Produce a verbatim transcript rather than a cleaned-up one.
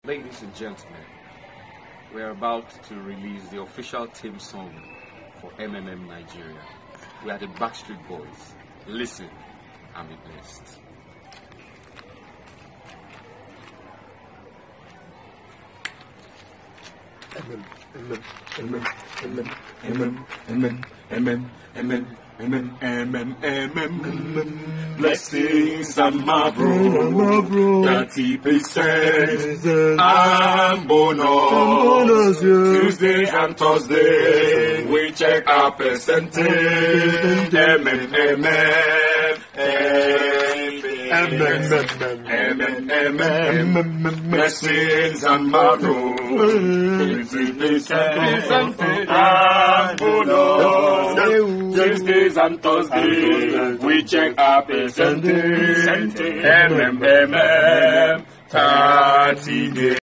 Ladies and gentlemen, we are about to release the official theme song for M M M Nigeria. We are the Backstreet Boys. Listen and be blessed. Amen, amen, amen, amen, amen, amen, amen, amen, amen, amen, amen. Blessings and mabro, thirty percent and bonus. Tuesday and Thursday, we check our percentage. Amen, amen, amen, amen, amen. Blessings and mabro. And bonus. Tuesdays and Thursdays, we check our percentage. M M M M, thirty days.